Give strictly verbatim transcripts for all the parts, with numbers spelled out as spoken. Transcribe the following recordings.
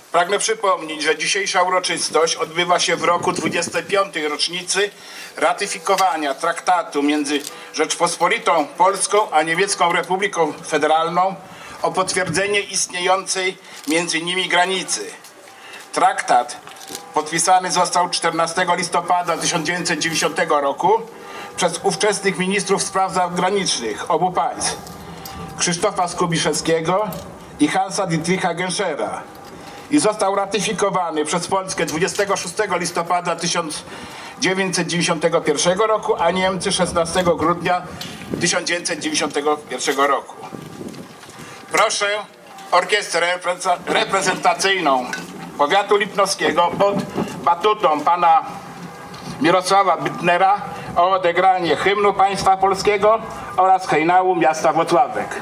Pragnę przypomnieć, że dzisiejsza uroczystość odbywa się w roku dwudziestej piątej rocznicy ratyfikowania traktatu między Rzeczpospolitą Polską a Niemiecką Republiką Federalną o potwierdzenie istniejącej między nimi granicy. Traktat podpisany został czternastego listopada tysiąc dziewięćset dziewięćdziesiątego roku przez ówczesnych ministrów spraw zagranicznych obu państw, Krzysztofa Skubiszewskiego i Hansa Dietricha Genschera, i został ratyfikowany przez Polskę dwudziestego szóstego listopada tysiąc dziewięćset dziewięćdziesiątego pierwszego roku, a Niemcy szesnastego grudnia tysiąc dziewięćset dziewięćdziesiątego pierwszego roku. Proszę orkiestrę reprezentacyjną powiatu lipnowskiego pod batutą pana Mirosława Bytnera o odegranie hymnu państwa polskiego oraz hejnału miasta Włocławek.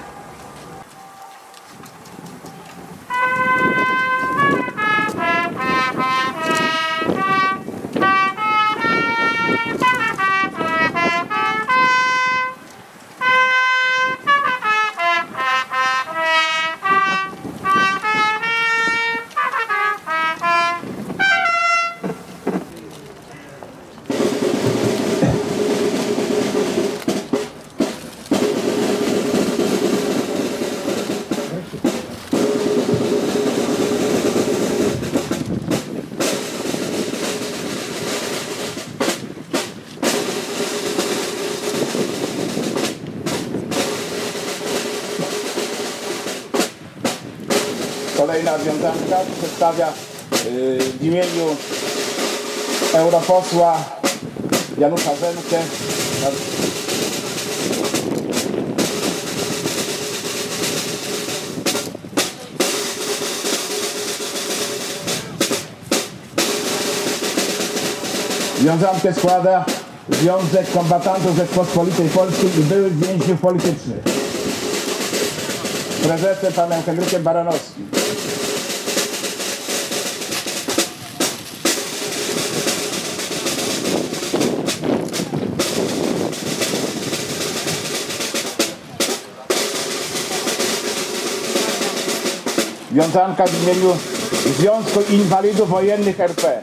Kolejna wiązanka przedstawia yy, w imieniu europosła Janusza Zemkę. Wiązankę składa Związek Kombatantów Rzeczpospolitej Polskiej i byłych więźniów politycznych. Prezesem panem Henrykiem Baranowskim. Wiązanka w imieniu Związku Inwalidów Wojennych R P.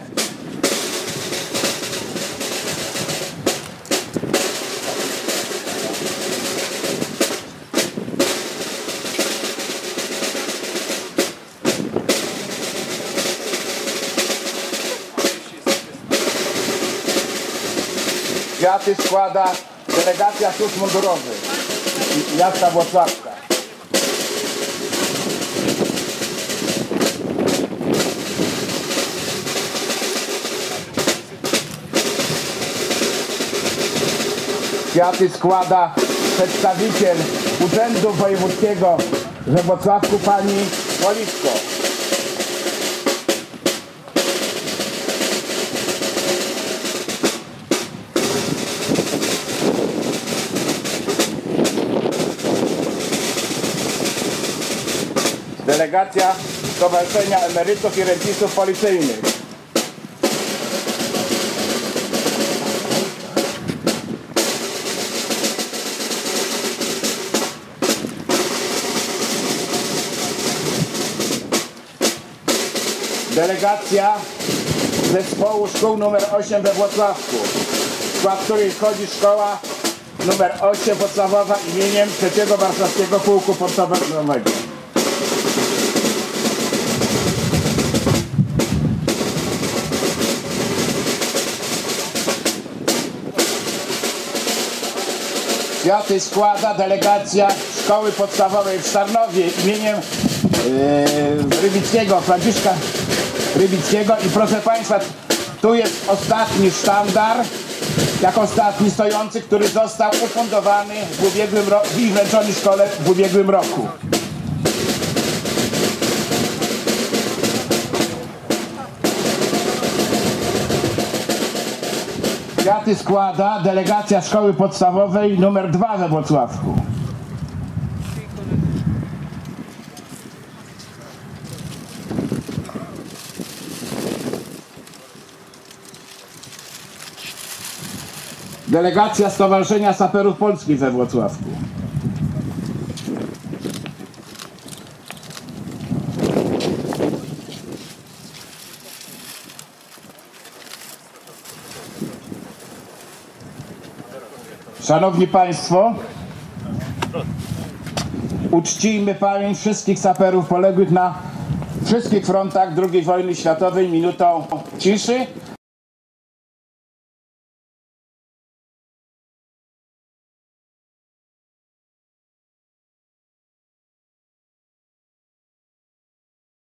Kwiaty składa delegacja służb mundurowych miasta Włocławka. Kwiaty składa przedstawiciel Urzędu Wojewódzkiego we Włocławku pani Policzko. Delegacja Stowarzyszenia Emerytów i Rencistów Policyjnych. Delegacja Zespołu Szkół numer osiem we Włocławku, w skład której wchodzi szkoła numer osiem podstawowa imieniem trzeciego Warszawskiego Pułku Podstawowego. Kwiaty składa delegacja Szkoły Podstawowej w Starnowie imieniem yy, Rybickiego, Franciszka Rybickiego. I proszę Państwa, tu jest ostatni sztandar, jak ostatni stojący, który został ufundowany w ubiegłym roku i wręczony szkole w ubiegłym roku. Kwiaty składa delegacja Szkoły Podstawowej numer dwa we Włocławku. Delegacja Stowarzyszenia Saperów Polskich we Włocławku. Szanowni Państwo, uczcijmy pamięć wszystkich saperów poległych na wszystkich frontach drugiej wojny światowej minutą ciszy.